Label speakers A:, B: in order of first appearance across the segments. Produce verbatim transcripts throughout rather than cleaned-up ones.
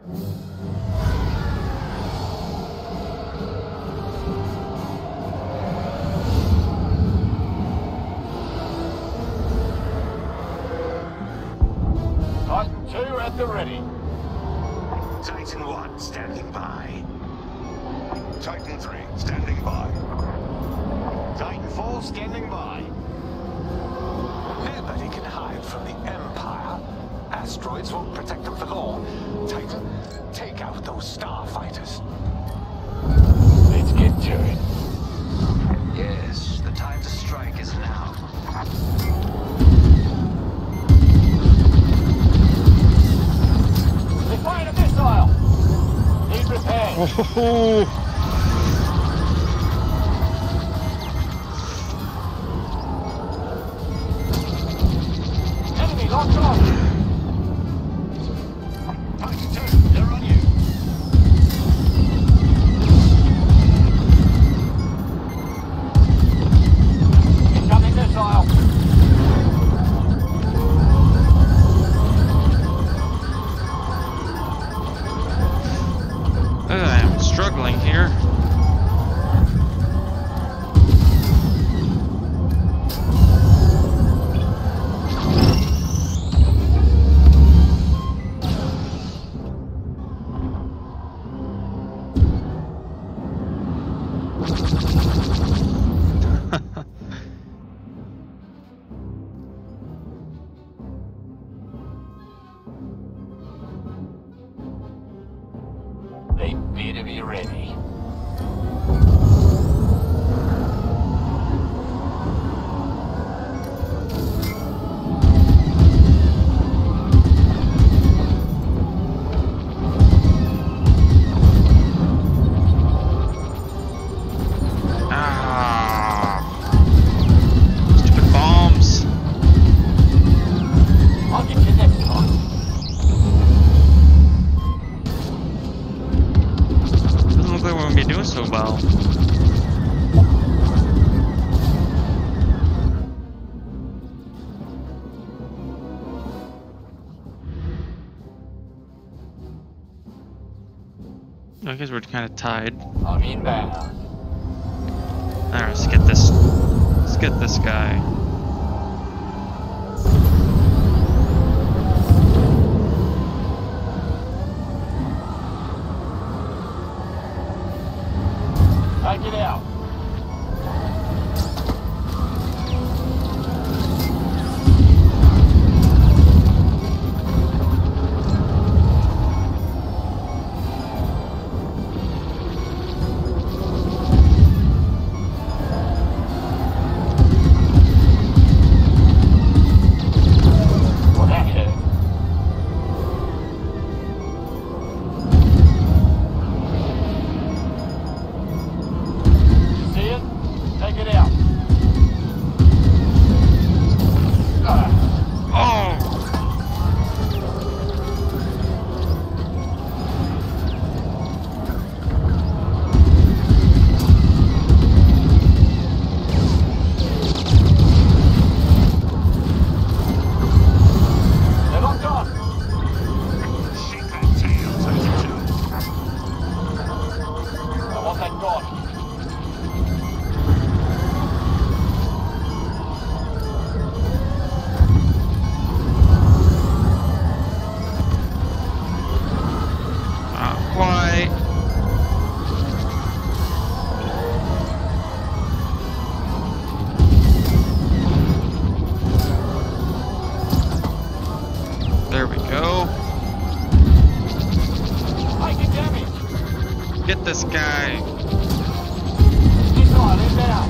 A: Titan two at the ready.
B: Titan one standing by. Titan three standing by.
A: Titan four standing by.
B: Nobody can hide from the Empire. Asteroids won't protect them for long. Titan, take out those starfighters.
A: Let's get to it.
B: Yes, the time to strike is now.
A: They fired a missile! Need repair.
C: Oh.
A: Enemy locked on!
B: Titan two, they're on you.
A: Incoming missile!
C: I'm struggling here.
A: They better be ready.
C: Ah, stupid bombs.
A: I'll get you next time.
C: Doesn't look like we're gonna be doing so well. I guess we're kind of tied.
A: I'm inbound.
C: Alright, let's get this. Let's get this guy.
A: Take it out. Well, that hurt. You see it? Take it out. Ah,
C: Oh!
A: they're locked on.
B: Shake that tail, Titan two.
A: I want that gone.
C: Not quite. There we go.
A: Taking damage.
C: Get this guy.
A: Missile inbound.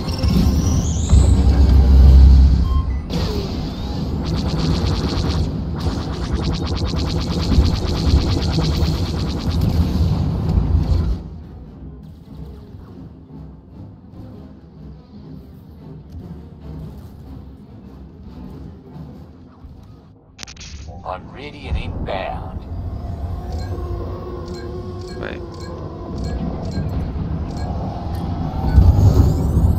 A: I'm ready and inbound.
C: Wait.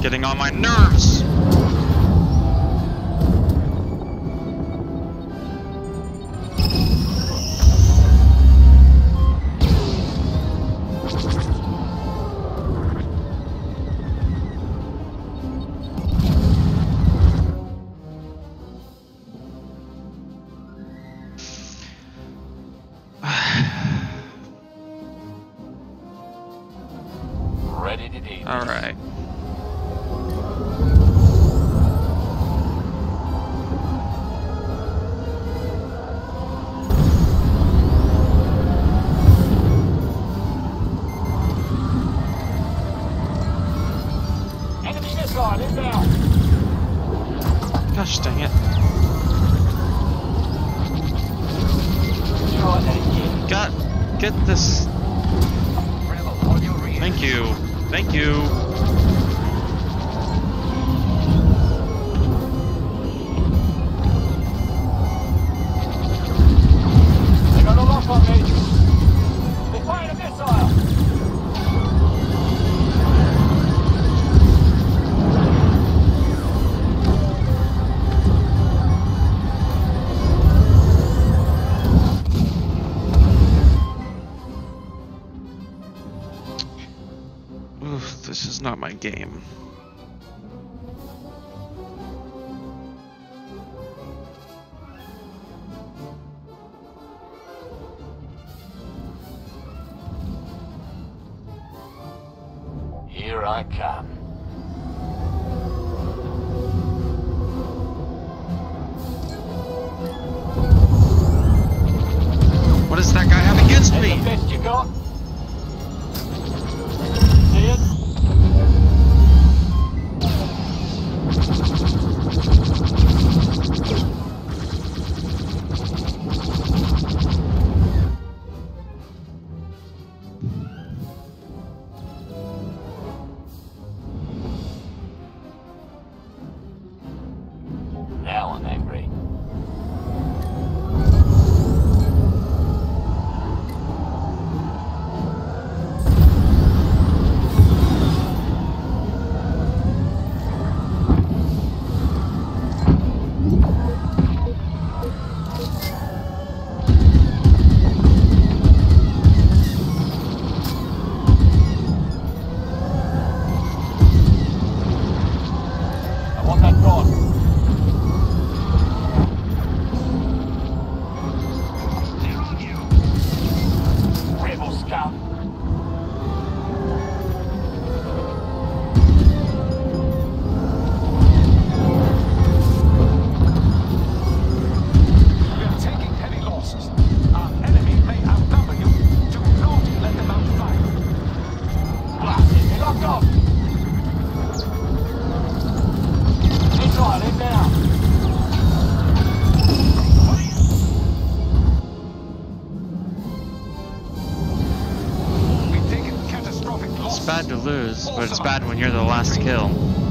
C: getting on my nerves.
A: Ready to do.
C: All right.
A: Enemy missile inbound.
C: Gosh dang it.
A: Try that again.
C: Got get this.
B: Rebel on your rear.
C: Thank you. Thank you.
A: They got a lock on me. They fired a missile.
C: Oof, this is not my game.
A: Here I come.
C: What does that guy have against
A: That's
C: me?
A: the best you got. See it? Now I'm angry. I want that gone. They're on you. Rebel scout.
B: We are taking heavy losses. Our enemy may outnumber you. Do not let them outfly you.
A: Blasted. They locked off. Missile inbound.
B: We've taken catastrophic losses.
C: It's bad to lose, but it's bad when you're the last kill.